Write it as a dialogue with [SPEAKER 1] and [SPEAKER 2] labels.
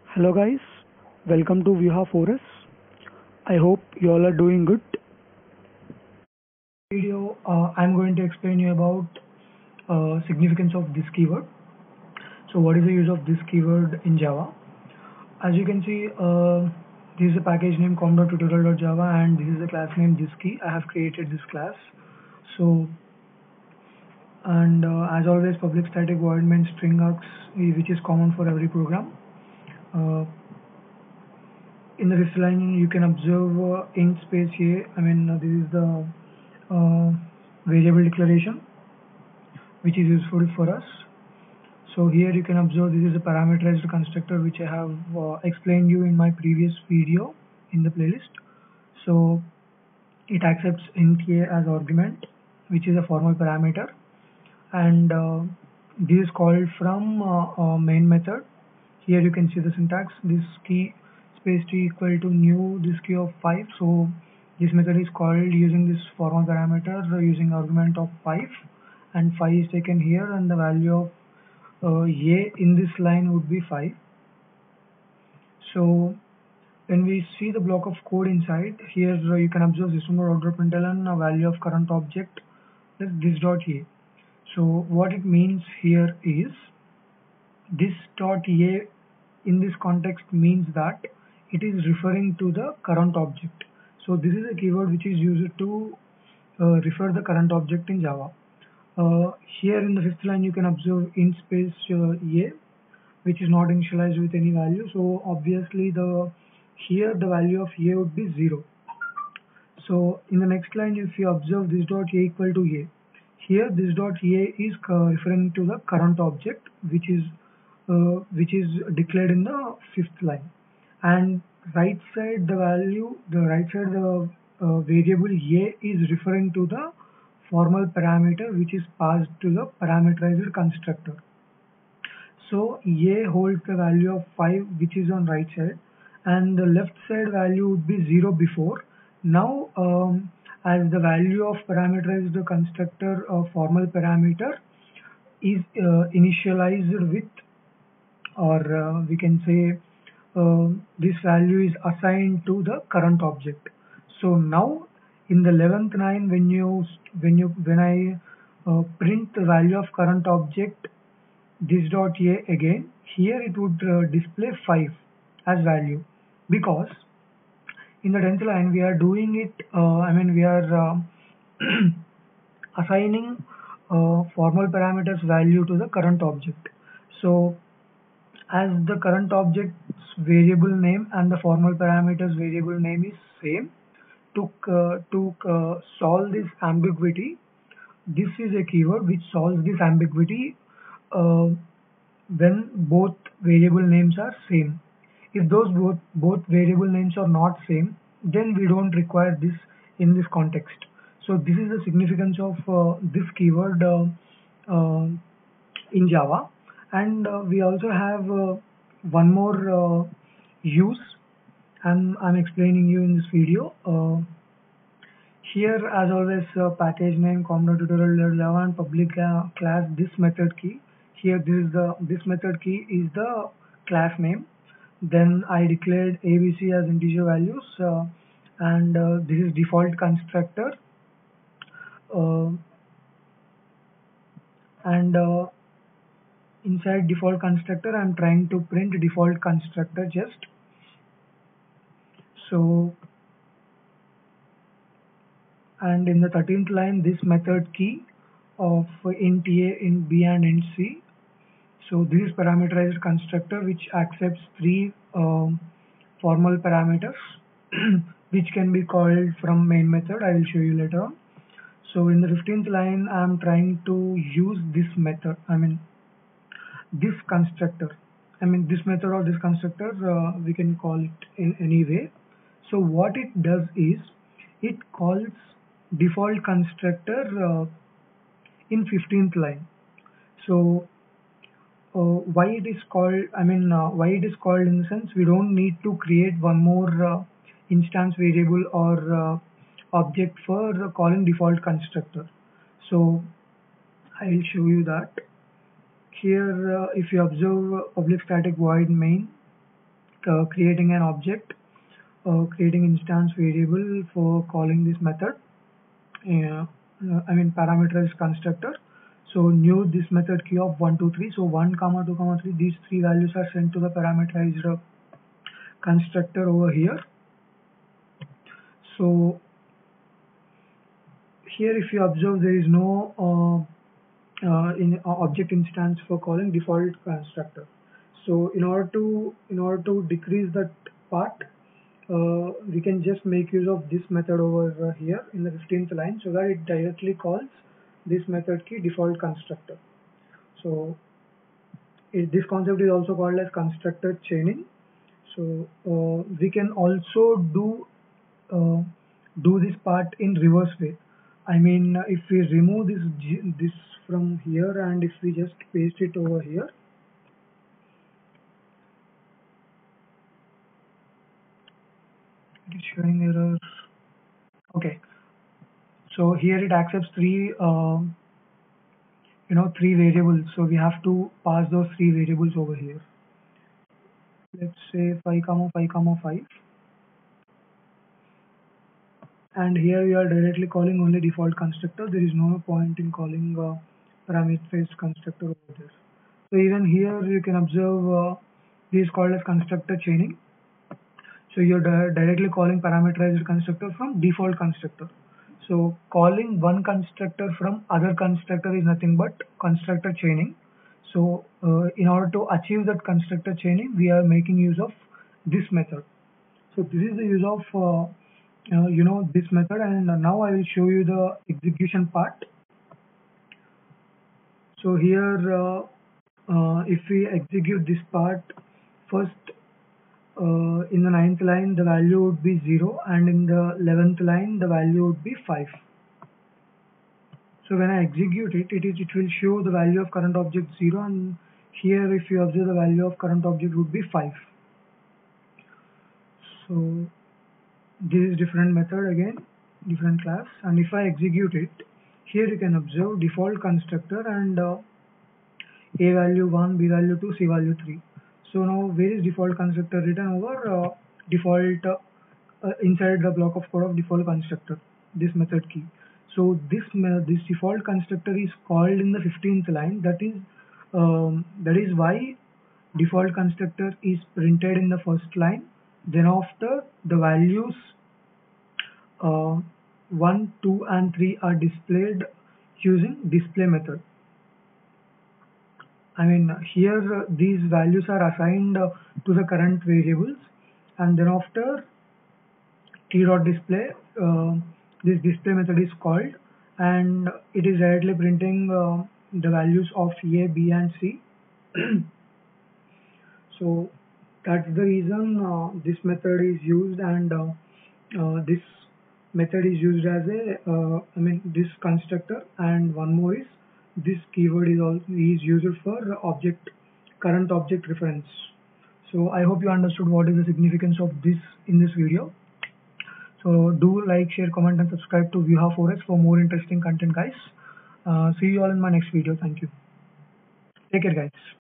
[SPEAKER 1] Hello guys, welcome to Viha Forest. I hope you all are doing good. Video, I'm going to explain you about significance of this keyword. So what is the use of this keyword in Java? As you can see, this is a package name com.tutorial.java and this is a class name thisKey. I have created this class. So and as always, public static void main string args, which is common for every program. In the fifth line, you can observe int space here. This is the variable declaration, which is useful for us. So here you can observe this is a parameterized constructor, which I have explained you in my previous video in the playlist. So it accepts int a as argument, which is a formal parameter, and this is called from main method. Here you can see the syntax. This key space t equal to new this key of 5. So this method is called using this formal parameter using argument of 5, and 5 is taken here, and the value of a in this line would be 5. So when we see the block of code inside here, you can observe system.out.println a value of current object is this dot a. So what it means here is this dot a in this context means that it is referring to the current object. So this is a keyword which is used to refer the current object in Java. Here in the fifth line you can observe int space a, which is not initialized with any value. So obviously here the value of a would be 0. So in the next line, if you observe this dot a equal to a, here this dot a is referring to the current object, which is declared in the fifth line, and right side the variable a is referring to the formal parameter which is passed to the parameterized constructor. So a holds the value of 5, which is on right side, and the left side value would be 0 before. Now as the value of parameterized constructor formal parameter is initialized with, or we can say this value is assigned to the current object. So now in the 11th line, when I print the value of current object this dot a again, here it would display 5 as value, because in the 10th line we are doing it, we are assigning formal parameters value to the current object. So as the current object's variable name and the formal parameters variable name is same, to solve this ambiguity, this is a keyword which solves this ambiguity when both variable names are same. If those both variable names are not same, then we don't require this in this context. So this is the significance of this keyword in Java. And we also have one more use I'm explaining you in this video. Here, as always, package name com.tutorial.java and public class this method key. Here, this method key is the class name. Then I declared ABC as integer values, and this is default constructor. And inside default constructor, I'm trying to print default constructor just. So, and in the 13th line, this method key of int a, int b, and int c. So this is parameterized constructor which accepts 3 formal parameters which can be called from main method. I will show you later on. So in the 15th line, I am trying to use this method, this constructor. This method or this constructor, we can call it in any way. So what it does is, it calls default constructor in 15th line. So why it is called, why it is called in the sense, we don't need to create one more instance variable or object for calling default constructor. So I will show you that. Here if you observe public static void main, creating an object, creating instance variable for calling this method. Parameterized constructor. So new this method key of 1, 2, 3. So 1, comma 2, comma 3. These three values are sent to the parameterized constructor over here. So here, if you observe, there is no in object instance for calling default constructor. So in order to decrease that part, we can just make use of this method over here in the 15th line, so that it directly calls this method key default constructor. So this concept is also called as constructor chaining. So we can also do this part in reverse way. I mean, if we remove this from here and if we just paste it over here, it is showing error. Okay, so here it accepts three three variables, so we have to pass those three variables over here. Let's say 5 comma 5 comma 5, and here we are directly calling only default constructor. There is no point in calling parameterized constructor over there. So even here you can observe this is called as constructor chaining. So you're directly calling parameterized constructor from default constructor. So calling one constructor from other constructor is nothing but constructor chaining. So in order to achieve that constructor chaining, we are making use of this method. So this is the use of this method, and now I will show you the execution part. So here if we execute this part, first in the 9th line the value would be 0, and in the 11th line the value would be 5. So when I execute it, it will show the value of current object 0, and here if you observe, the value of current object would be 5. So this is different method, again different class, and if I execute it, here you can observe default constructor and a value 1, b value 2, c value 3. So now where is default constructor written over default inside the block of code of default constructor, this method key. So this default constructor is called in the 15th line. That is why default constructor is printed in the first line. Then after, the values 1, 2 and 3 are displayed using display method. I mean, here these values are assigned to the current variables, and then after t.display, this display method is called, and it is directly printing the values of a, b and c. So that's the reason this method is used, and this method is used as a this constructor, and one more is this keyword is used for current object reference. So I hope you understood what is the significance of this in this video. So do like, share, comment and subscribe to Vuha4S for more interesting content, guys. See you all in my next video. Thank you. Take care, guys.